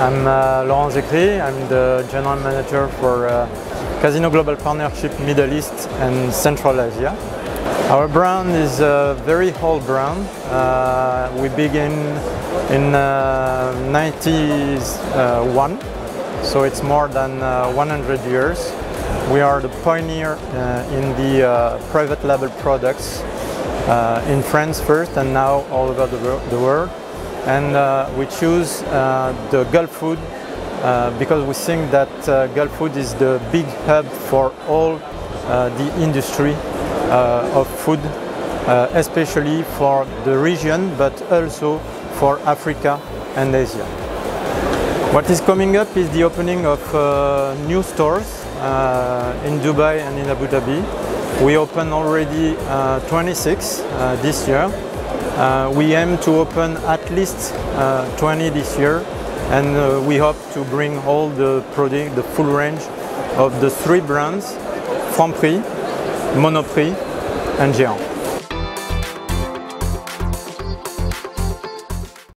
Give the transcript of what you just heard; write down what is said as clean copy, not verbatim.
I'm Laurent Zekri. I'm the General Manager for Casino Global Partnership Middle East and Central Asia. Our brand is a very old brand. We began in 91, so it's more than 100 years. We are the pioneer in the private label products in France first and now all over the world. And we choose the Gulf food because we think that Gulf food is the big hub for all the industry of food, especially for the region, but also for Africa and Asia. What is coming up is the opening of new stores in Dubai and in Abu Dhabi. We opened already 26 this year. We aim to open at least 20 this year, and we hope to bring all the product, the full range of the three brands, Franprix, Monoprix and Géant.